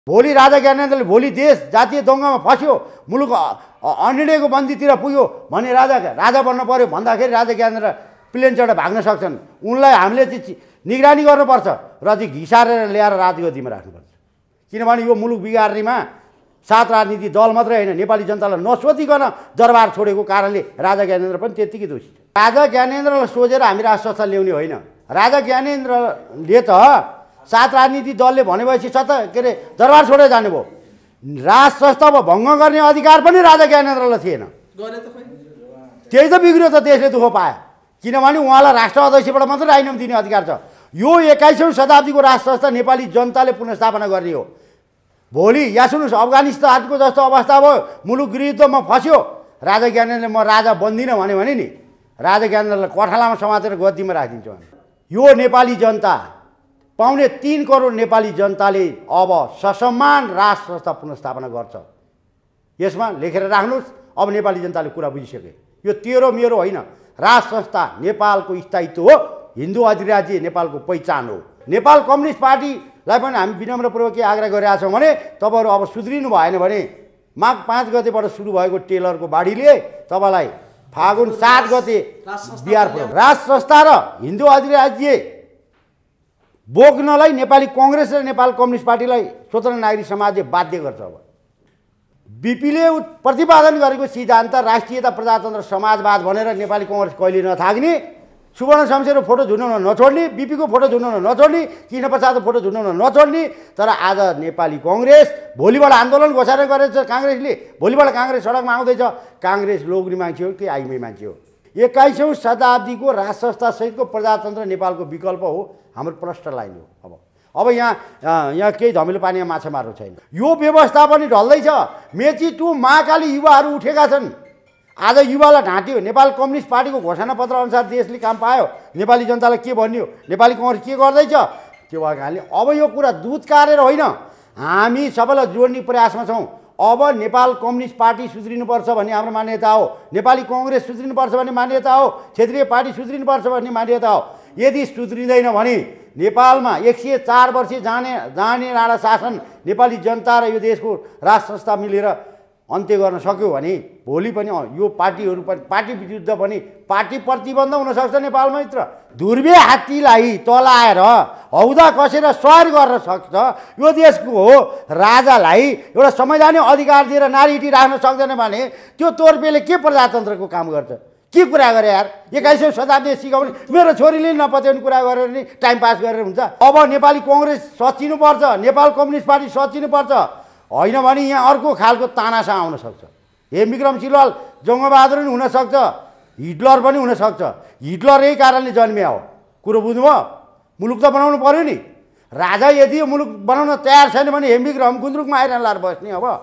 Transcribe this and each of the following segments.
भोलि राजा ज्ञानेन्द्रले भोलि देश जातीय दङ्गामा फस्यो, मुलुक अनिर्णयको बन्दीतिर पुग्यो भने राजा बन्न पर्यो भन्दाखेरि राजा ज्ञानेन्द्र प्लेन चढेर भाग्न सक्छन्। उनलाई हामीले चाहिँ निगरानी गर्नुपर्छ र चाहिँ घिसारेर ल्याएर राजगद्दीमा राख्नुपर्छ। किनभने यो मुलुक बिगार्नेमा 7 राजनीति दल मात्रै होइन, नेपाली जनतालाई नसोधिकन दरबार छोडेको कारणले राजा ज्ञानेन्द्र पनि त्यत्तिकै दोषी छ। राजा ज्ञानेन्द्रलाई सोझेर हामी राज संस्था ल्याउने होइन। राजा ज्ञानेन्द्रले त 7 राजनीति दलले भनेपछि के अरे दरबार छोडेर जानुभयो। राज संस्था भङ्ग गर्ने अधिकार पनि राजा ज्ञानेन्द्रलाई थिएन। त्यही त बिग्रियो त, देशले दुःख पायो। किनभने उहाँलाई राष्ट्र अध्यक्षबाट मात्रै राजीनामा दिने अधिकार छ। यो 21औं शताब्दीको राज संस्था नेपाली जनताले पुनर्स्थापना गर्ने हो। भोलि यहाँ सुन्नुहोस्, अफगानिस्तानको जस्तो अवस्था भयो, मुलुक गृहयुद्धमा फस्यो, राजा ज्ञानेन्द्रले म राजा बन्दिनँ भने नि राजा ज्ञानेन्द्रलाई कठालामा समातेर गद्दीमा राखिदिन्छ। यो नेपाली जनता, पाउने 3 करोड नेपाली जनताले अब ससम्मान राज संस्था पुनर्स्थापना गर्छ। यसमा लेखेर राख्नुहोस्। अब नेपाली जनताले कुरा बुझिसके। यो तेरो मेरो होइन, राज संस्था नेपालको स्थायित्व हो, हिन्दू अधिराज्य नेपालको पहिचान हो। नेपाल कम्युनिस्ट पार्टीलाई पनि हामी विनम्रपूर्वक के आग्रह गरिरहेका छौँ भने तपाईँहरू अब सुध्रिनु भएन भने माघ 5 गतेबाट सुरु भएको टेलरको बाढीले तपाईँलाई फागुन 7 गते बिहार पुर्याउँछ। राज संस्था र हिन्दू अधिराज्य बोक्नलाई नेपाली कङ्ग्रेस र नेपाल कम्युनिस्ट पार्टीलाई स्वतन्त्र नागरिक समाजले बाध्य गर्छ। अब बिपीले प्रतिपादन गरेको सिद्धान्त राष्ट्रियता प्रजातन्त्र समाजवाद भनेर नेपाली कङ्ग्रेस कहिले नथाक्ने, सुवर्ण शमशेरको फोटो झुन्डाउन नछोड्ने, बिपीको फोटो झुन्डाउन नछोड्ने, कृष्णप्रसादको फोटो झुन्डाउन नछोड्ने। तर आज नेपाली कङ्ग्रेस भोलिबाट आन्दोलन घोषणा गरेछ काङ्ग्रेसले। भोलिबाट काङ्ग्रेस सडकमा आउँदैछ। काङ्ग्रेस लोग्ने मान्छे हो कि आइमै मान्छे हो? 21औं शताब्दीको राज संस्थासहितको प्रजातन्त्र नेपालको विकल्प हो, हाम्रो प्रष्ट लाइन हो। अब यहाँ केही धमिलो पानीमा माछा मार्नु छैन। यो व्यवस्था पनि ढल्दैछ। मेची 2 महाकाली युवाहरू उठेका छन्। आज युवालाई ढाँट्यो। नेपाल कम्युनिस्ट पार्टीको घोषणापत्र अनुसार देशले काम पायो। नेपाली जनतालाई के भन्यो, नेपाली कङ्ग्रेस के गर्दैछ, त्यो भएको कारणले अब यो कुरा दुध कारेर होइन, हामी सबैलाई जोड्ने प्रयासमा छौँ। अब नेपाल कम्युनिस्ट पार्टी सुध्रिनुपर्छ भन्ने हाम्रो मान्यता हो। नेपाली कङ्ग्रेस सुध्रिनुपर्छ भन्ने मान्यता हो। क्षेत्रीय पार्टी सुध्रिनुपर्छ भन्ने मान्यता हो। यदि सुध्रिँदैन भने नेपालमा 104 वर्ष जाने राणा शासन नेपाली जनता र यो देशको राज संस्था मिलेर अन्त्य गर्न सक्यो भने भोलि पनि यो पार्टीहरू पनि पार्टी विरुद्ध पनि पार्टी प्रतिबन्ध हुनसक्छ। नेपालमा मित्र ध्रुवे हात्तीलाई तलाएर हौदा कसेर सवार गर्न सक्छ। यो देशको राजालाई एउटा संवैधानिक अधिकार दिएर नारीटी राख्न सक्दैन भने त्यो तोर्पेले के प्रजातन्त्रको काम गर्छ? के कुरा गरे यार? 21औं शताब्दी सिकाउने मेरो छोरीले नपत्याउने कुरा गरेर नि टाइम पास गरेर हुन्छ। अब नेपाली कङ्ग्रेस सचिनुपर्छ, नेपाल कम्युनिस्ट पार्टी सचिनुपर्छ। होइन भने यहाँ अर्को खालको तानासा आउन सक्छ। हेमविक्रम सिलवाल जङ्गबहादुर पनि हुनसक्छ, हिटलर पनि हुनसक्छ। हिटलर यही कारणले जन्मिया हो। कुरो बुझ्नुभयो? मुलुक त बनाउनु पर्यो नि। राजा यदि मुलुक बनाउन तयार छैन भने हेमविक्रम गुन्द्रुकमा आएर लाएर बस्ने। अब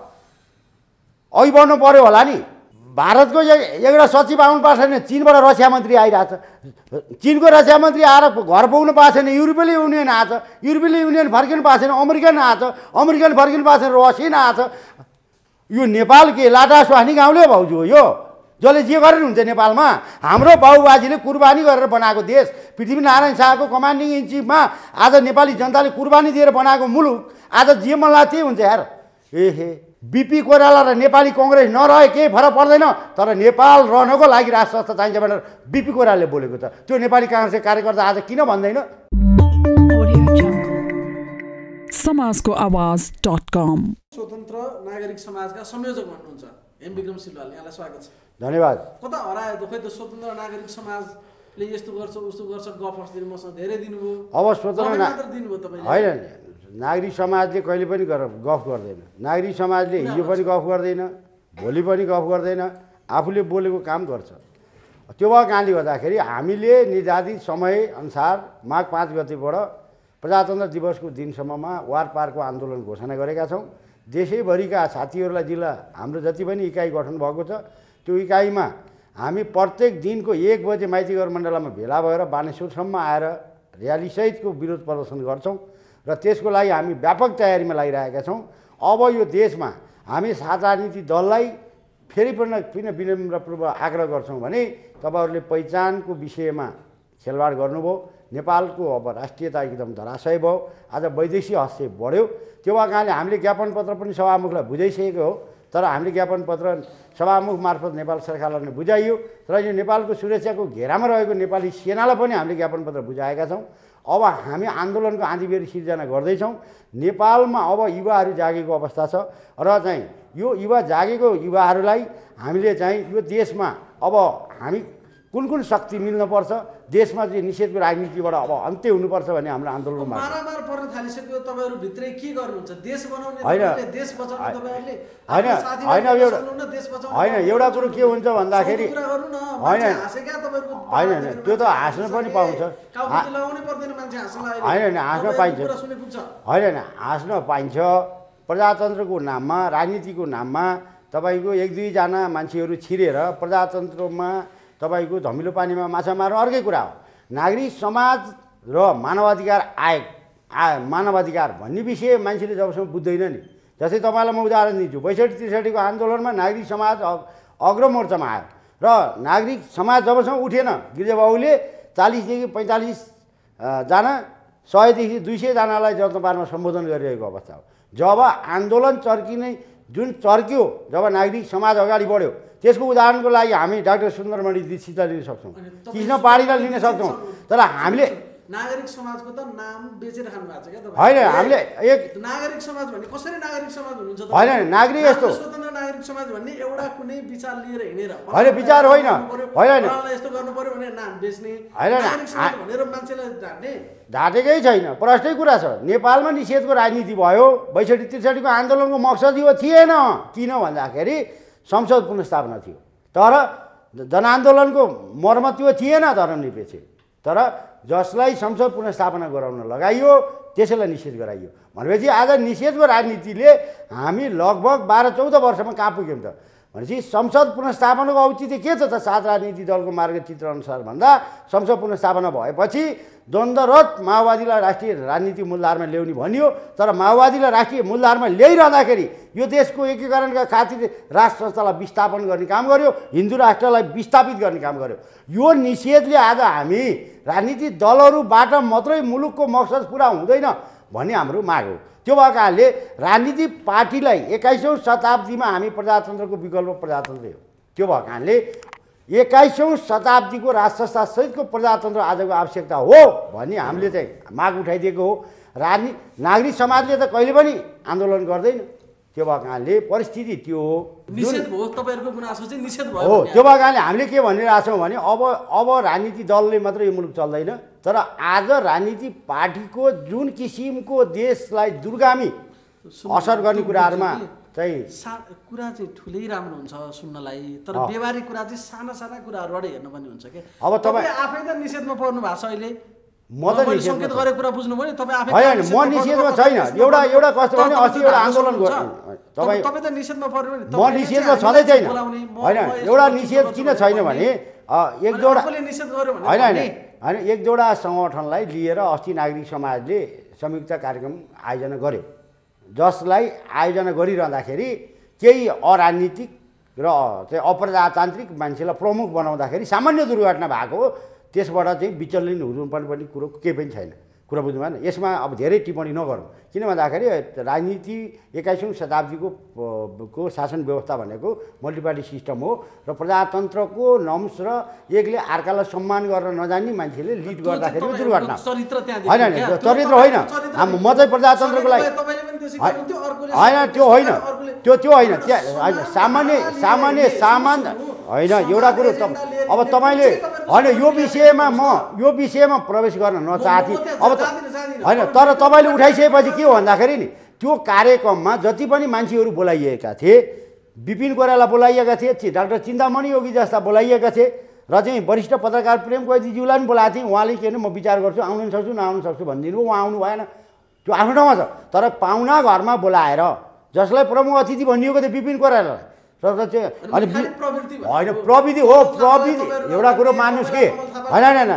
अघि बढ्नु पर्यो होला नि। भारतको एउटा सचिव आउनु पाएको छैन, चीनबाट रक्षा मन्त्री आइरहेछ। चीनको रक्षा मन्त्री आएर घर पुग्नु पाएको छैन, युरोपियन युनियन आएछ। युरोपियन युनियन फर्किनु पाएको छैन, अमेरिकन आएछ। अमेरिकन फर्किनु पाएको छैन, रसियन आएछ। यो नेपाल के लाटा सुहानी गाउँले भाउजू हो यो, जसले जे गरेर हुन्छ नेपालमा। हाम्रो बाबुबाजीले कुर्बानी गरेर बनाएको देश, पृथ्वीनारायण शाहको कमान्डिङ इन चिफमा आज नेपाली जनताले कुर्बानी दिएर बनाएको मुलुक आज जे मनलाई त्यही हुन्छ यार। एहे, बिपी कोइराला र नेपाली कङ्ग्रेस नरहे केही फरक पर्दैन, तर नेपाल रहनको लागि राज संस्था चाहिन्छ भनेर बिपी कोइरालाले बोलेको छ। त्यो नेपाली काङ्ग्रेसको कार्यकर्ता आज किन भन्दैन? समाजको आवाज.com स्वतन्त्र नागरिक समाजका संयोजक हुनुहुन्छ हेमविक्रम सिलवाल, यहाँलाई स्वागत छ। धन्यवाद। कता हरायो त? खोइ त स्वतन्त्र नागरिक समाजले यस्तो गर्छ उस्तो गर्छ गफ अस्ति मसँग धेरै दिनुभयो। अब स्वतन्त्र दिनुभयो तपाईले? होइन, नागरिक समाजले कहिले पनि गफ गर्दैन। नागरिक समाजले हिजो पनि गफ गर्दैन, भोलि पनि गफ गर्दैन, आफूले बोलेको काम गर्छ। त्यो भएको कारणले गर्दाखेरि हामीले निर्धारित समयअनुसार माघ 5 गतेबाट प्रजातन्त्र दिवसको दिनसम्ममा वारपारको आन्दोलन घोषणा गरेका छौँ। देशैभरिका साथीहरूलाई जिल्ला हाम्रो जति पनि इकाइ गठन भएको छ त्यो इकाइमा हामी प्रत्येक दिनको 1 बजे माइतीघर मण्डलमा भेला भएर बानेश्वरसम्म आएर र्यालीसहितको विरोध प्रदर्शन गर्छौँ र त्यसको लागि हामी व्यापक तयारीमा लागिरहेका छौँ। अब यो देशमा हामी 7 राजनीतिक दललाई फेरि पनि विनम्रपूर्वक आग्रह गर्छौँ भने तपाईँहरूले पहिचानको विषयमा खेलवाड गर्नुभयो, नेपालको अब राष्ट्रियता एकदम धराशय भयो। आज वैदेशिक हस्तक्षेप बढ्यो। त्यो भएको कारणले हामीले ज्ञापन पत्र पनि सभामुखलाई बुझाइसकेको हो, तर हामीले ज्ञापन पत्र सभामुख मार्फत नेपाल सरकारलाई बुझाइयो। र यो नेपालको सुरक्षाको घेरामा रहेको नेपाली सेनालाई पनि हामीले ज्ञापन पत्र बुझाएका छौँ। अब हामी आन्दोलनको आँधीबेहरी सिर्जना गर्दैछौँ। नेपालमा अब युवाहरू जागेको अवस्था छ र चाहिँ यो युवा जागेको युवाहरूलाई हामीले चाहिँ यो देशमा अब हामी कुन कुन शक्ति मिल्नुपर्छ, देशमा चाहिँ निषेधको राजनीतिबाट अब अन्त्य हुनुपर्छ भन्ने हाम्रो आन्दोलनको माग। मारामार पर्न थालिसक्यो। तपाईँहरू भित्रै के गर्नुहुन्छ? देश बनाउने होइन देश बचाउने तपाईँहरूले होइन एउटा कुरो के हुन्छ भन्दाखेरि होइन होइन त्यो त हाँस्न पनि पाउँछ, होइन हाँस्न पाइन्छ, होइन हाँस्न पाइन्छ। प्रजातन्त्रको नाममा राजनीतिको नाममा तपाईँको एक दुईजना मान्छेहरू छिरेर प्रजातन्त्रमा तपाईँको धमिलो पानीमा माछा मार्नु अर्कै कुरा हो। नागरिक समाज र मानवाधिकार मानवाधिकार भन्ने विषय मान्छेले जबसम्म बुझ्दैन नि, जस्तै तपाईँलाई म उदाहरण दिन्छु। 62-63 को आन्दोलनमा नागरिक समाज अग्रमोर्चामा आयो र नागरिक समाज जबसम्म उठेन, गिरिजाबाबुले 40 देखि 45 जना 100 देखि 200 जनालाई जनतापारमा सम्बोधन गरिरहेको अवस्था हो। जब आन्दोलन जुन चर्क्यो, जब नागरिक समाज अगाडि बढ्यो, त्यसको उदाहरणको लागि हामी डाक्टर सुन्दरमणि दीक्षितलाई लिन सक्छौँ, कृष्ण पाडीलाई लिन सक्छौँ। तर हामीले नागरिक समाजको त नाम बेचेर खानु भएको छ क्या तपाईँ? होइन, हामीले एक नागरिक समाज भन्ने कसरी नागरिक समाज हुनुहुन्छ? होइन, नागरिक यस्तो स्वतन्त्र नागरिक समाज भन्ने एउटा कुनै विचार लिएर हिँडेर होइन, विचार होइन, होइन यस्तो गर्नु पर्यो भने नाम बेच्ने होइन, नागरिक समाज भनेर मान्छेलाई ढाट्ने ढाटेकै छैन। प्रष्टै कुरा छ। नेपालमा निषेधको राजनीति भयो। 62-63 को आन्दोलनको मकसद यो थिएन। किन भन्दाखेरि संसद पुनर्स्थापना थियो, तर जनआन्दोलनको मर्म त्यो थिएन धर्मनिरपेक्ष। तर जसलाई संसद पुनर्स्थापना गराउन लगाइयो त्यसैलाई निषेध गराइयो भनेपछि आज निषेधको राजनीतिले हामी लगभग 12-14 वर्षमा कहाँ पुग्यौँ त भनेपछि संसद पुनर्स्थापनाको औचित्य के छ त? 7 राजनीतिक दलको मार्गचित्र अनुसार भन्दा संसद पुनर्स्थापना भएपछि द्वन्द्वरत माओवादीलाई राष्ट्रिय राजनीतिक मूलधारमा ल्याउने भनियो। तर माओवादीलाई राष्ट्रिय मूलधारमा ल्याइरहँदाखेरि यो देशको एकीकरणका खातिर राष्ट्र संस्थालाई विस्थापन गर्ने काम गर्यो, हिन्दू राष्ट्रलाई विस्थापित गर्ने काम गर्यो। यो निषेधले आज हामी राजनीतिक दलहरूबाट मात्रै मुलुकको मकसद पुरा हुँदैन भन्ने हाम्रो माग हो। त्यो भएको कारणले राजनीतिक पार्टीलाई 21औं शताब्दीमा हामी प्रजातन्त्रको विकल्प प्रजातन्त्रै हो। त्यो भएको कारणले 21औं शताब्दीको राष्ट्र सहितको प्रजातन्त्र आजको आवश्यकता हो भन्ने हामीले चाहिँ माग उठाइदिएको हो। नागरिक समाजले त कहिले पनि आन्दोलन गर्दैन। त्यो भएको कारणले परिस्थिति त्यो हो। निषेध भयो, तपाईँहरूको गुनासो चाहिँ निषेध भयो हो। त्यो भएको कारणले हामीले के भनिरहेछौँ भने अब राजनीति दलले मात्र यो मुलुक चल्दैन, तर आज राजनीतिक पार्टीको जुन किसिमको देशलाई दूरगामी असर गर्ने कुराहरूमा चाहिँ कुरा चाहिँ ठुलै राम्रो हुन्छ सुन्नलाई, तर व्यवहारिक कुरा चाहिँ साना साना कुराहरूबाट हेर्नु पनि हुन्छ के। अब तपाईँ आफै त निषेधमा पर्नु भएको छ अहिले। म त सङ्केत गरेको कुरा बुझ्नुभयो नि तपाईँ आफै? होइन, म निषेधमा छैन। एउटा कस्तो भने अस्ति एउटा आन्दोलन तपाईँ त निषेधमा पर्नु नि। म निषेधमा छँदै छैन। होइन, एउटा निषेध किन छैन भने एक जोडा निषेध गर्यो भने होइन होइन एक जोडा सङ्गठनलाई लिएर अस्ति नागरिक समाजले संयुक्त कार्यक्रम आयोजना गर्यो, जसलाई आयोजना गरिरहँदाखेरि केही अराजनीतिक र चाहिँ अप्रजातान्त्रिक मान्छेलाई प्रमुख बनाउँदाखेरि सामान्य दुर्घटना भएको हो। त्यसबाट चाहिँ विचलन हुनुपर्ने पनि कुरो केही पनि छैन। कुरा बुझ्नु भएन? यसमा अब धेरै टिप्पणी नगरौँ। किन भन्दाखेरि राजनीति 21औं शताब्दीको शासन व्यवस्था भनेको मल्टिपार्टी सिस्टम हो र प्रजातन्त्रको नम्स र एकले अर्कालाई सम्मान गर्न नजान्ने मान्छेले लिड गर्दाखेरि दुर्घटना होइन। चरित्र होइन, म चाहिँ प्रजातन्त्रको लागि होइन, त्यो होइन, त्यो होइन, होइन सामान्य होइन। एउटा कुरो अब तपाईँले होइन यो विषयमा प्रवेश गर्न नचाहती अब होइन, तर तपाईँले उठाइसकेपछि के हो भन्दाखेरि नि त्यो कार्यक्रममा जति पनि मान्छेहरू बोलाइएका थिए, विपिन कोइराला बोलाइएका थिए, डाक्टर चिन्तामणि योगी जस्ता बोलाइएका थिए र चाहिँ वरिष्ठ पत्रकार प्रेम कोइरालाज्यूलाई पनि बोलाएको थिएँ। उहाँले के म विचार गर्छु, आउनु सक्छु नआउनु सक्छु भनिदिनु भयो। उहाँ आउनु भएन, त्यो आफ्नो ठाउँमा छ। तर पाहुना घरमा बोलाएर जसलाई प्रमुख अतिथि भनिएको थियो विपिन कोइरालालाई चाहिँ अनि होइन प्रविधि हो, प्रविधि एउटा कुरो मान्नुहोस् कि होइन होइन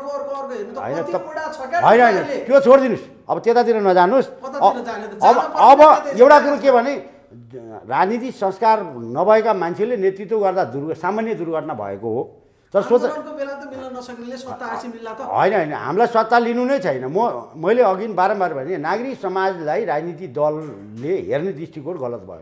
होइन त्यो छोडिदिनुहोस्, अब त्यतातिर नजानुहोस्। अब एउटा कुरो के भने राजनीतिक संस्कार नभएका मान्छेले नेतृत्व गर्दा सामान्य दुर्घटना भएको हो। तर आन्दोलनको बेला त मिल्न नसक्नेले सत्ता आएपछि मिल्ला त होइन हामीलाई सत्ता लिनु नै छैन। मैले अघि बारम्बार भने नागरिक समाजलाई राजनीतिक दलले हेर्ने दृष्टिकोण गलत भयो।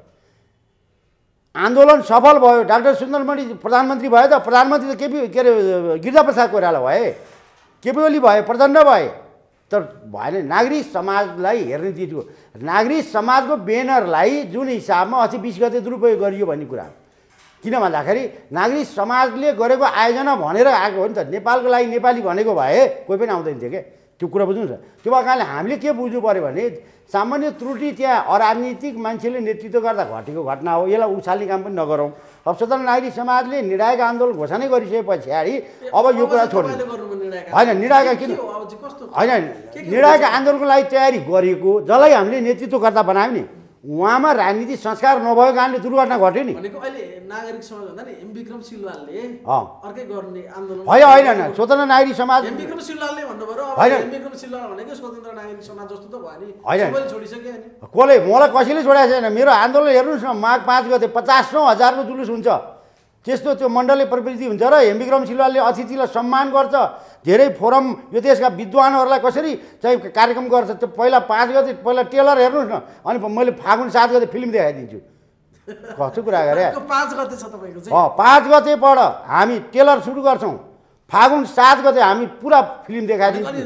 आन्दोलन सफल भयो, डाक्टर सुन्दरमणि प्रधानमन्त्री भयो त, प्रधानमन्त्री त के अरे गिरिजाप्रसाद कोइराला भए, केपी ओली भए, प्रचण्ड भए, तर भएन। नागरिक समाजलाई हेर्ने दृष्टिकोण, नागरिक समाजको ब्यानरलाई जुन हिसाबमा अस्ति 20 गते दुरुपयोग गरियो भन्ने कुरा, किन भन्दाखेरि नागरिक समाजले गरेको आयोजना भनेर आएको हो नि त। नेपालको लागि नेपाली भनेको भए कोही पनि आउँदैन थियो क्या, त्यो कुरा बुझ्नुहोस् न। त्यो भएको कारणले हामीले के बुझ्नु पऱ्यो भने सामान्य त्रुटि त्यहाँ अराजनीतिक मान्छेले नेतृत्व गर्दा घटेको घटना हो, यसलाई उछाल्ने काम पनि नगरौँ। अब स्वतन्त्र नागरिक समाजले निर्णायक आन्दोलन घोषणा गरिसके पछाडि अब यो कुरा छोड्नु होइन। निर्णायक किन होइन, निर्णायक आन्दोलनको लागि तयारी गरेको जसलाई हामीले नेतृत्वकर्ता बनायौँ नि, उहाँमा राजनीतिक संस्कार नभएको कारणले दुर्घटना घट्यो नि। भनेको अहिले नागरिक समाज भन्दा नि एम विक्रम सिलवालले अर्कै गर्ने आन्दोलन होइन स्वतन्त्र नागरिक समाज एम विक्रम सिलवालले भन्नुभयो। अब एम विक्रम सिलवाल भनेको स्वतन्त्र नागरिक समाज जस्तो त भयो नि, सबैले छोडिसक्यो नि। कसले मलाई कसैले छोडेको छैन। मेरो आन्दोलन हेर्नुहोस् न, माघ 5 गते 50,000 को जुलुस हुन्छ, त्यस्तो त्यो मण्डलीय प्रवृत्ति हुन्छ र एम विक्रम सिलवालले अतिथिलाई सम्मान गर्छ। धेरै फोरम यो देशका विद्वानहरूलाई कसरी चाहिँ कार्यक्रम गर्छ। त्यो पहिला 5 गते पहिला टेलर हेर्नुहोस् न, अनि मैले फागुन 7 गते फिल्म देखाइदिन्छु। कस्तो कुरा गरे। 5 गते छ तपाईँको चाहिँ 5 गतेबाट हामी टेलर सुरु गर्छौँ, फागुन 7 गते हामी पुरा फिल्म देखाइदिन्छौँ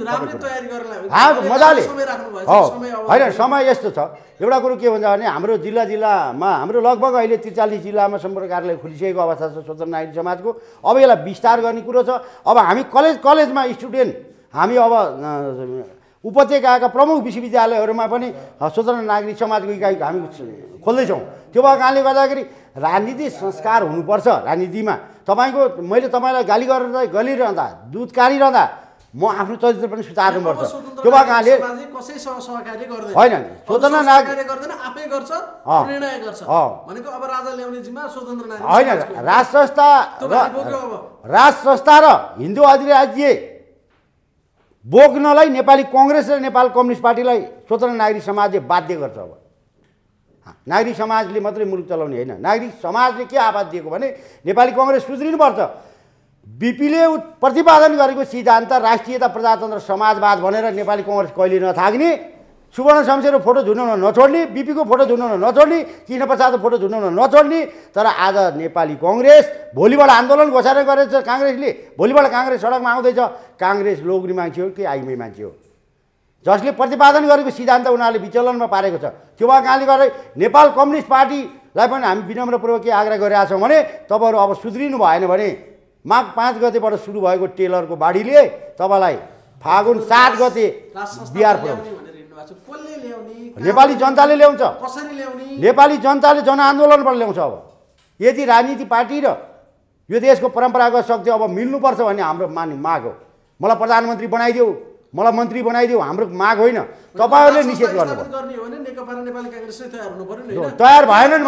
मजाले। होइन समय यस्तो छ, एउटा कुरो के भन्छ भने हाम्रो जिल्लामा हाम्रो लगभग अहिले 43 जिल्लामा सम्पर्क कार्यालय खुलिसकेको अवस्था छ स्वतन्त्र नागरिक समाजको। अब यसलाई विस्तार गर्ने कुरो छ। अब हामी कलेजमा स्टुडेन्ट हामी अब उपत्यकाका प्रमुख विश्वविद्यालयहरूमा पनि स्वतन्त्र नागरिक समाजको इकाइ हामी खोल्दैछौँ। त्यो भएको कारणले गर्दाखेरि राजनीतिक संस्कार हुनुपर्छ राजनीतिमा। मैले तपाईँलाई गाली गरिरहँदा दुध काटिरहँदा म आफ्नो चरित्र पनि सुधार्नुपर्छ। त्यो भएको कारणले होइन स्वतन्त्र नागरिक आफै गर्छ, निर्णय गर्छ भनेको अब राजा ल्याउने जिम्मा स्वतन्त्र नागरिक होइन। राज संस्था र हिन्दू अधिराज्य बोक्नलाई नेपाली कङ्ग्रेस र नेपाल कम्युनिस्ट पार्टीलाई स्वतन्त्र नागरिक समाजले बाध्य गर्छ। अब नागरिक समाजले मात्रै मुलुक चलाउने होइन, नागरिक समाजले के आवाज दिएको भने नेपाली कङ्ग्रेस सुध्रिनुपर्छ। बिपीले प्रतिपादन गरेको सिद्धान्त राष्ट्रियता प्रजातन्त्र समाजवाद भनेर नेपाली कङ्ग्रेस कहिले नथाक्ने, सुवर्ण शमशेरको फोटो झुन्डाउन नछोड्ने, बिपीको फोटो झुन्डाउन नछोड्ने, कृष्णप्रसादको फोटो झुन्डाउन नछोड्ने। तर आज नेपाली कङ्ग्रेस भोलिबाट आन्दोलन घोषणा गरेछ काङ्ग्रेसले, भोलिबाट काङ्ग्रेस सडकमा आउँदैछ। काङ्ग्रेस लोग्ने मान्छे हो कि आइमे मान्छे हो, जसले प्रतिपादन गरेको सिद्धान्त उनीहरूले विचलनमा पारेको छ। त्यो भएको कारणले गर्दा नेपाल कम्युनिस्ट पार्टीलाई पनि हामी विनम्रपूर्वक के आग्रह गरिरहेका छौँ भने तपाईँहरू अब सुध्रिनु भएन भने माघ 5 गतेबाट सुरु भएको टेलरको बाढीले तपाईँलाई फागुन 7 गते बिहार पुर्याउँछ। नेपाली जनताले ल्याउँछ, नेपाली जनताले जनआन्दोलनबाट ल्याउँछ। अब यदि राजनीति पार्टी र यो देशको परम्परागत शक्ति अब मिल्नुपर्छ भन्ने हाम्रो माग हो। मलाई प्रधानमन्त्री बनाइदेऊ, मलाई मन्त्री बनाइदेऊ हाम्रो माग होइन। तपाईँहरूले निषेध गर्नुपर्छ। तयार भएनन्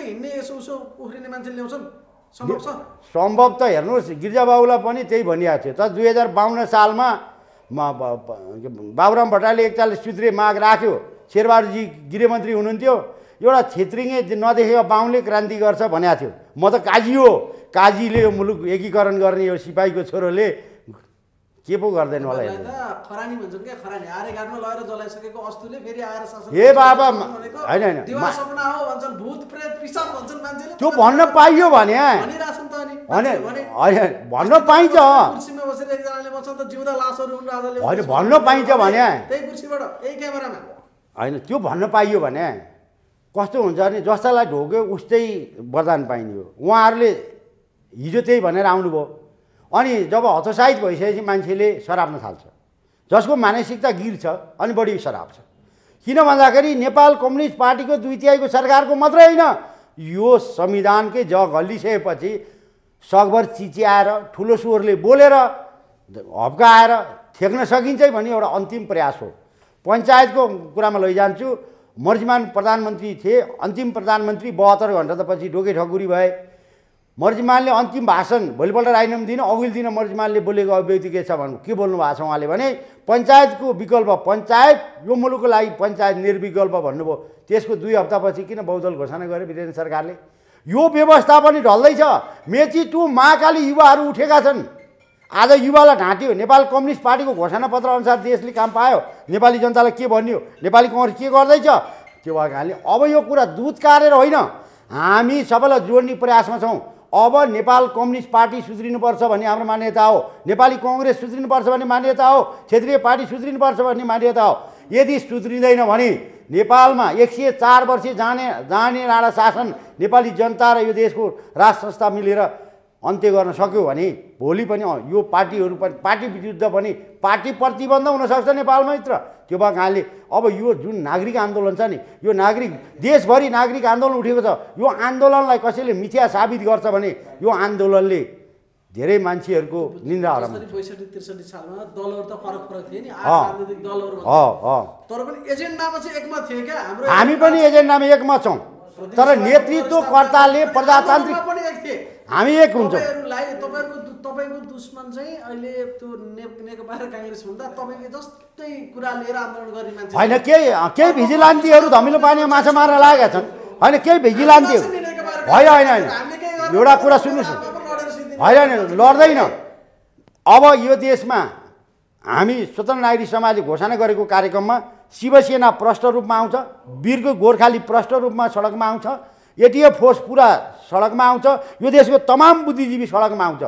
सम्भव त हेर्नुहोस्, गिरिजाबाबुलाई पनि त्यही भनिएको थियो त। 2052 सालमा बाबुराम भट्टराईले 41 सूत्रीय माग राख्यो। शेरबहादुरजी गृहमन्त्री हुनुहुन्थ्यो, एउटा क्षेत्रीय नदेखेको बाहुनले क्रान्ति गर्छ भनेको थियो। म त काजी हो, काजीले यो मुलुक एकीकरण गर्ने यो सिपाहीको छोरोले के पो गर्दैन होला। खरानी भन्छन् के, खरानी आरे घाटमा लगेर जलाइसकेको अस्तुले फेरि आएर शासन ए बाबा होइन सपना हो भन्छन्, भूत प्रेत पिशाच भन्छन् मान्छेले। त्यो भन्न पाइयो भने भनिराछन् त होइन भन्न पाइन्छ, कुर्सीमा बसेर एकजनाले भन्छ त जिउँदा लासहरु हुन् राजाले, होइन भन्न पाइन्छ भने त्यही कुर्सीबाट यही क्यामेरामा होइन त्यो भन्न पाइयो भने कस्तो हुन्छ भने जस्तालाई ढोक्यो उस्तै वरदान पाइने हो। उहाँहरूले हिजो त्यही भनेर आउनुभयो। अनि जब हतोत्साहित भइसकेपछि मान्छेले सराप्न थाल्छ, जसको मानसिकता गिर्छ अनि बढी सराप्छ। किन भन्दाखेरि नेपाल कम्युनिस्ट पार्टीको 2/3 सरकारको मात्रै होइन, यो संविधानकै जग हल्लिसकेपछि सकभर चिच्याएर ठुलो स्वरले बोलेर हप्काएर थेक्न सकिन्छ भन्ने एउटा अन्तिम प्रयास हो। पञ्चायतको कुरामा लैजान्छु, मर्जीमान प्रधानमन्त्री थिए, अन्तिम प्रधानमन्त्री 72 घण्टा त पछि ढोके ठकुरी भए। मर्जीमानले अन्तिम भाषण भोलिपल्ट राजीनामा दिन अघिल्लो दिन मर्जीमानले बोलेको अभिव्यक्ति के छ भन्नु के बोल्नु भएको छ उहाँले भने पञ्चायतको विकल्प, पञ्चायत यो मुलुकको लागि पञ्चायत निर्विकल्प भन्नुभयो। त्यसको 2 हप्तापछि किन बहुदल घोषणा गर्यो वीरेन्द्र सरकारले? यो व्यवस्था पनि ढल्दैछ। मेची 2 महाकाली युवाहरू उठेका छन्। आज युवालाई ढाँट्यो। नेपाल कम्युनिस्ट पार्टीको घोषणापत्र अनुसार देशले काम पायो। नेपाली जनतालाई के भन्यो, नेपाली कङ्ग्रेस के गर्दैछ, त्यो भएको कारणले अब यो कुरा दुध कारेर होइन, हामी सबैलाई जोड्ने प्रयासमा छौँ। अब नेपाल कम्युनिस्ट पार्टी सुध्रिनुपर्छ भन्ने हाम्रो मान्यता हो। नेपाली कङ्ग्रेस सुध्रिनुपर्छ भन्ने मान्यता हो। क्षेत्रीय पार्टी सुध्रिनुपर्छ भन्ने मान्यता हो। यदि सुध्रिँदैन भने नेपालमा 104 वर्ष जाने राणा शासन नेपाली जनता र यो देशको राज संस्था मिलेर अन्त्य गर्न सक्यो भने भोलि पनि यो पार्टीहरू पनि पार्टी विरुद्ध पनि पार्टी प्रतिबन्ध हुनसक्छ नेपालमा मित्र। त्यो भएको कारणले अब यो जुन नागरिक आन्दोलन छ नि, यो नागरिक देशभरि नागरिक आन्दोलन उठेको छ। यो आन्दोलनलाई कसैले मिथ्या साबित गर्छ भने यो आन्दोलनले धेरै मान्छेहरूको निन्दा हराउँछ। 62-63 सालमा दलहरू त फरक थिए नि, राजनीतिक दलहरू तर पनि एजेन्डामा चाहिँ एकमत थियो क्या। हामी पनि एजेन्डामा एकमत छौँ, तर नेतृत्वकर्ताले प्रजातान्त्रिक हामी एक हुन्छौँ। तपाईँको दुश्मन चाहिँ अहिले त्यो नेकपा र काङ्ग्रेस भन्दा तपाईँको जस्तै कुरा लिएर आन्दोलन गर्ने मान्छे होइन। केही भिजिलान्तीहरू धमिलो पानीमा माछा मार्न लागेका छन्। होइन, केही भिजिलान्तीहरू होइन। एउटा कुरा सुन्नुहोस्, होइन लड्दैन। अब यो देशमा हामी स्वतन्त्र नागरिक समाजले घोषणा गरेको कार्यक्रममा शिवसेना प्रष्ट रूपमा आउँछ, वीरको गोर्खाली प्रष्ट रूपमा सडकमा आउँछ, एटिएफ फोर्स पुरा सडकमा आउँछ, यो देशको तमाम बुद्धिजीवी सडकमा आउँछ।